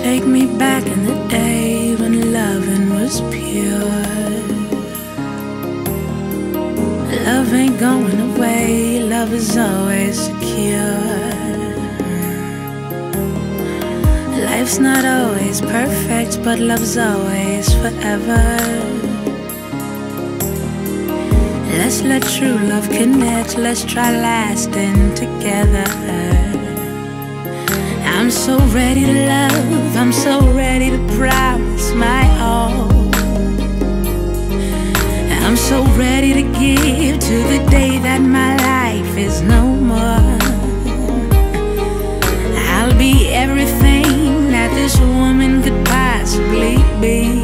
Take me back in the day when loving was pure. Love ain't going away, love is always secure. Life's not always perfect, but love's always forever. Let's let true love connect, let's try lasting together. I'm so ready to love, I'm so ready to promise my all. I'm so ready to give to the day that my life is no more. I'll be everything that this woman could possibly be,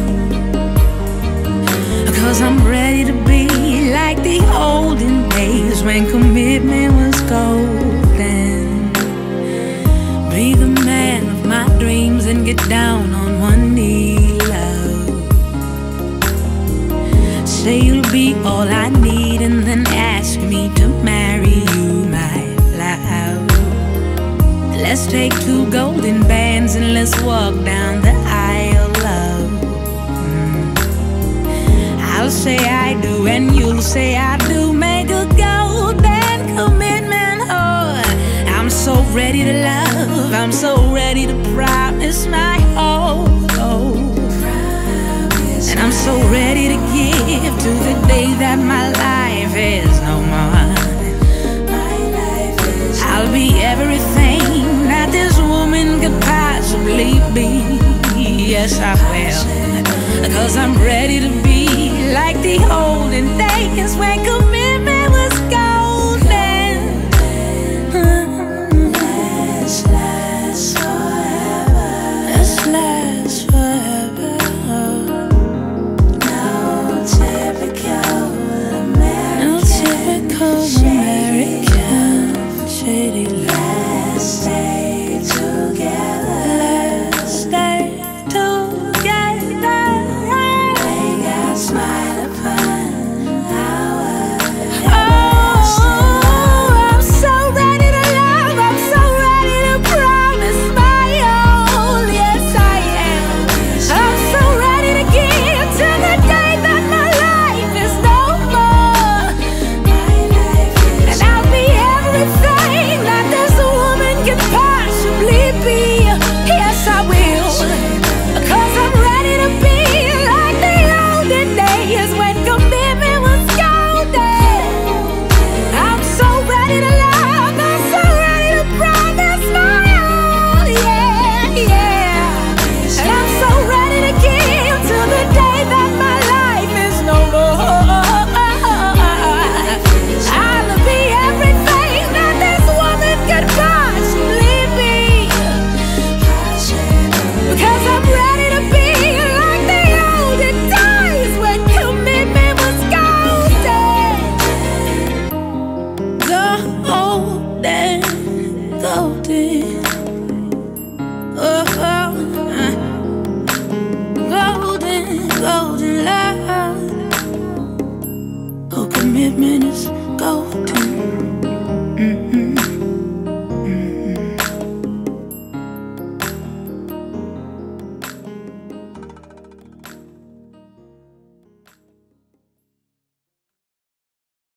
'cause I'm ready to be like the olden days when commitment was golden. Be the man of my dreams and get down on one knee, love. Say you'll be all I need and then ask me to marry you, my love. Let's take 2 golden bands and let's walk down the aisle, love. I'll say I do and you'll say I do. Make a golden commitment, oh. I'm so ready to love, I'm so ready to promise my all, oh. And I'm so ready to give to the day that my life is no more. I'll be everything that this woman could possibly be. Yes, I will, 'cause I'm ready to be like the olden days when commitment was golden. Let's last forever. Let's last forever. No typical American shady. Let's stay together. Let's stay together. May God smile upon our I'm so ready to love, I'm so ready to promise my all. Yes, I am. I'm so ready to give to the day that my life is no more. And I'll be everything that this woman could possibly be. Yes, I will, 'cause I'm ready to be like the olden days when commitment was golden. I'm so ready to love, I'm so ready to promise my all. Yeah, yeah. And I'm so ready to give to the day that my life is no more. I'll be everything that this woman could possibly be, 'cause I'm ready to be like the olden days when commitment was golden. Golden, golden. Oh, golden, golden love. Oh, commitment is golden.